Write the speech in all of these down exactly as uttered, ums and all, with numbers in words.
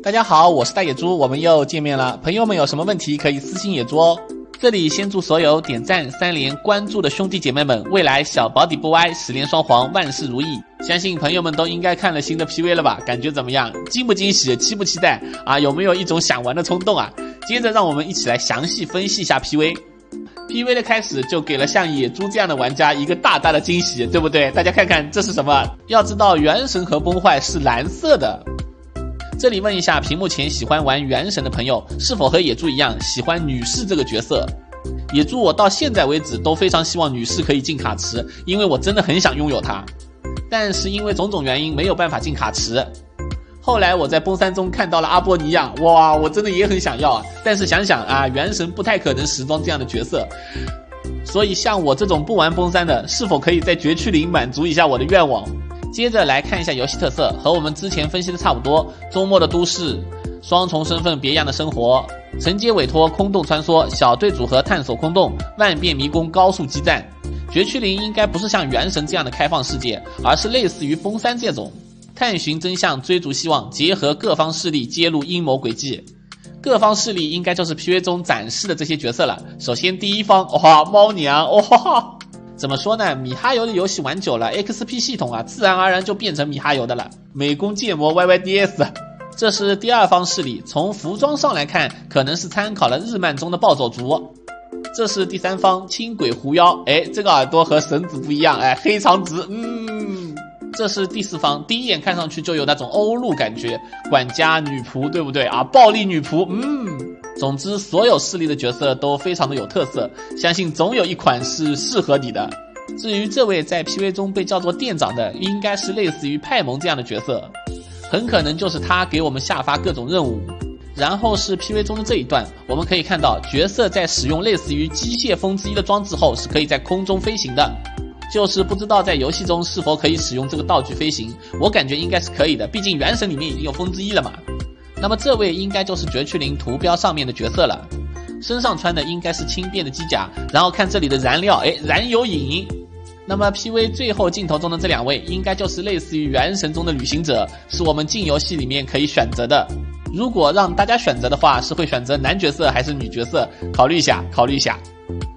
大家好，我是大野猪，我们又见面了。朋友们有什么问题可以私信野猪哦。这里先祝所有点赞、三连、关注的兄弟姐妹们，未来小保底不歪，十连双黄，万事如意。相信朋友们都应该看了新的 P V 了吧？感觉怎么样？惊不惊喜？期不期待？啊，有没有一种想玩的冲动啊？接着让我们一起来详细分析一下 P V。P V 的开始就给了像野猪这样的玩家一个大大的惊喜，对不对？大家看看这是什么？要知道原神和崩坏是蓝色的。这里问一下屏幕前喜欢玩原神的朋友，是否和野猪一样喜欢女士这个角色？野猪我到现在为止都非常希望女士可以进卡池，因为我真的很想拥有它，但是因为种种原因没有办法进卡池。后来我在崩三中看到了阿波尼亚，哇，我真的也很想要啊！但是想想啊，原神不太可能时装这样的角色，所以像我这种不玩崩三的，是否可以在绝区零满足一下我的愿望？接着来看一下游戏特色，和我们之前分析的差不多。周末的都市，双重身份别样的生活，承接委托空洞穿梭，小队组合探索空洞，万变迷宫高速激战。绝区零应该不是像原神这样的开放世界，而是类似于崩三这种探寻真相、追逐希望，结合各方势力揭露阴谋诡计。各方势力应该就是 P V 中展示的这些角色了。首先第一方，哇，猫娘，哇，怎么说呢？米哈游的游戏玩久了 ，X P 系统啊，自然而然就变成米哈游的了。美工剑魔 Y Y D S， 这是第二方势力。从服装上来看，可能是参考了日漫中的暴走族。这是第三方轻轨狐妖，哎，这个耳朵和绳子不一样，哎，黑长直，嗯。这是第四方，第一眼看上去就有那种欧陆感觉，管家女仆，对不对啊？暴力女仆，嗯。总之，所有势力的角色都非常的有特色，相信总有一款是适合你的。至于这位在 P V 中被叫做店长的，应该是类似于派蒙这样的角色，很可能就是他给我们下发各种任务。然后是 P V 中的这一段，我们可以看到角色在使用类似于机械风之一的装置后，是可以在空中飞行的。就是不知道在游戏中是否可以使用这个道具飞行，我感觉应该是可以的，毕竟原神里面已经有风之一了嘛。那么这位应该就是绝区零图标上面的角色了，身上穿的应该是轻便的机甲，然后看这里的燃料，诶，燃油引。那么 P V 最后镜头中的这两位应该就是类似于原神中的旅行者，是我们进游戏里面可以选择的。如果让大家选择的话，是会选择男角色还是女角色？考虑一下，考虑一下。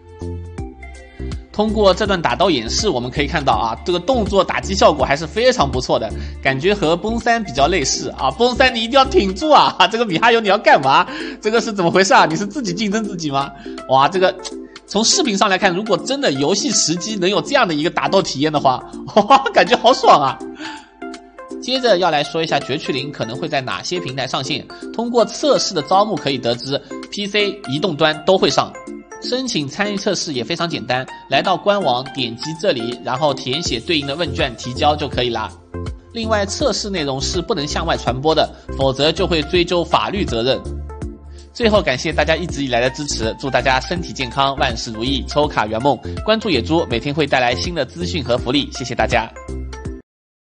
通过这段打斗演示，我们可以看到啊，这个动作打击效果还是非常不错的，感觉和崩三比较类似啊。崩三你一定要挺住啊！这个米哈游你要干嘛？这个是怎么回事啊？你是自己竞争自己吗？哇，这个从视频上来看，如果真的游戏实机能有这样的一个打斗体验的话，哇，感觉好爽啊！接着要来说一下绝区零可能会在哪些平台上线。通过测试的招募可以得知 ，P C、移动端都会上。申请参与测试也非常简单，来到官网点击这里，然后填写对应的问卷提交就可以啦。另外测试内容是不能向外传播的，否则就会追究法律责任。最后感谢大家一直以来的支持，祝大家身体健康，万事如意，抽卡圆梦。关注野猪，每天会带来新的资讯和福利，谢谢大家。